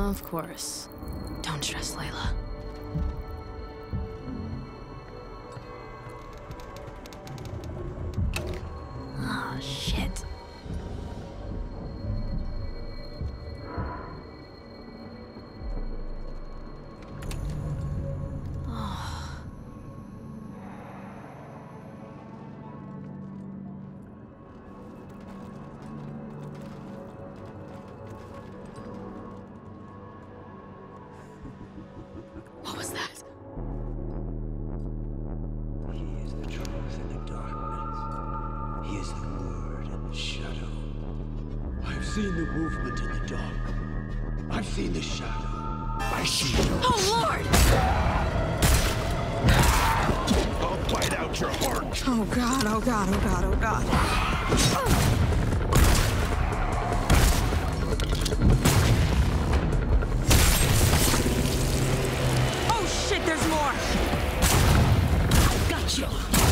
Of course. Don't stress, Layla. Ah, shit. What was that? He is the truth in the darkness. He is the word in the shadow. I've seen the movement in the dark. I've seen the shadow. I see you. Oh, Lord! I'll bite out your heart. Oh, God, oh, God, oh, God, oh, God. Oh, shit, there's more! Gotcha!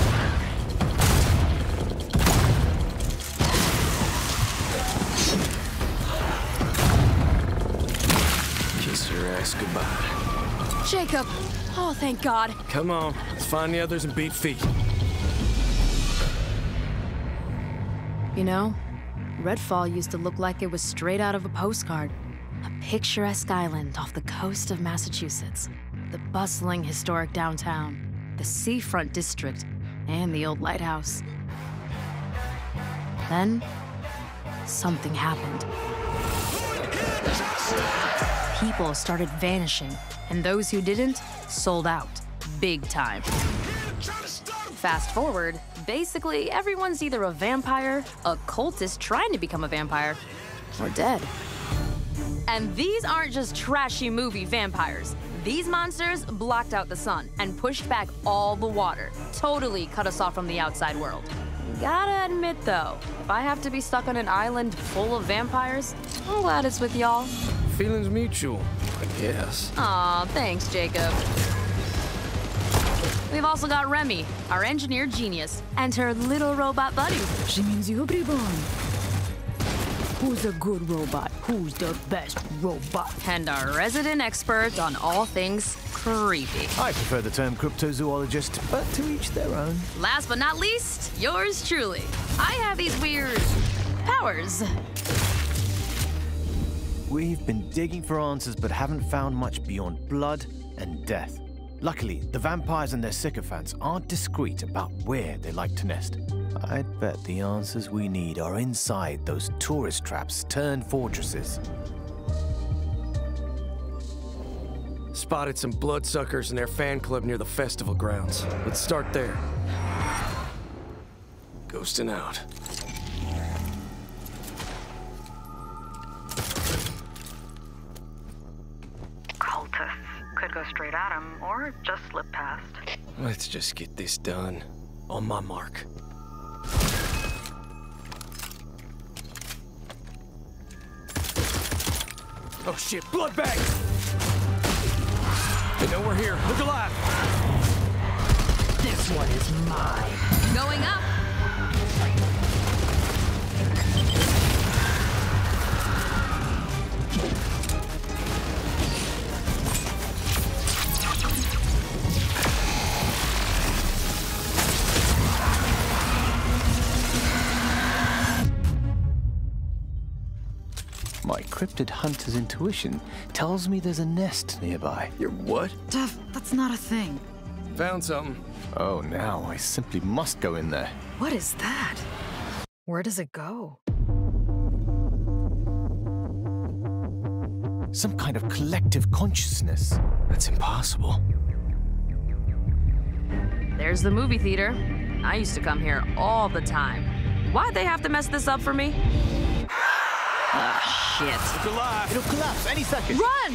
Kiss your ass goodbye. Jacob! Oh, thank God. Come on, let's find the others and beat feet. You know, Redfall used to look like it was straight out of a postcard. A picturesque island off the coast of Massachusetts. The bustling historic downtown, the seafront district, and the old lighthouse. Then, something happened. People started vanishing, and those who didn't sold out, big time. Fast forward, basically everyone's either a vampire, a cultist trying to become a vampire, or dead. And these aren't just trashy movie vampires. These monsters blocked out the sun and pushed back all the water, totally cut us off from the outside world. Gotta admit though, if I have to be stuck on an island full of vampires, I'm glad it's with y'all. Feelings mutual, I guess. Aw, thanks, Jacob. We've also got Remy, our engineer genius, and her little robot buddy. She means you, Bribon. Who's a good robot? Who's the best robot? And our resident expert on all things creepy. I prefer the term cryptozoologist, but to each their own. Last but not least, yours truly. I have these weird powers. We've been digging for answers, but haven't found much beyond blood and death. Luckily, the vampires and their sycophants aren't discreet about where they like to nest. I'd bet the answers we need are inside those tourist traps turned fortresses. Spotted some bloodsuckers and their fan club near the festival grounds. Let's start there. Ghosting out. Cultists could go straight at him or just slip past. Let's just get this done. On my mark. Oh shit, blood bag! They know we're here. Look alive! This one is mine. Going up. My cryptid hunter's intuition tells me there's a nest nearby. You're what? Duff, that's not a thing. Found something. Oh, now I simply must go in there. What is that? Where does it go? Some kind of collective consciousness. That's impossible. There's the movie theater. I used to come here all the time. Why'd they have to mess this up for me? Ah, shit. It's alive! It'll collapse any second. Run!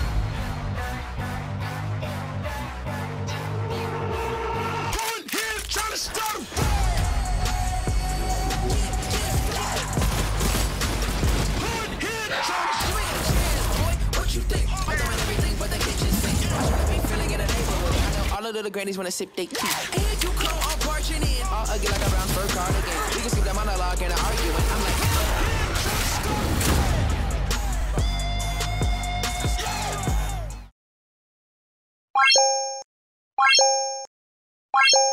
All of the grannies wanna sip they tea. And you come on porching in. All ugly like a brown fur cardigan. We can skip that monologue and an argument. I'm like, you.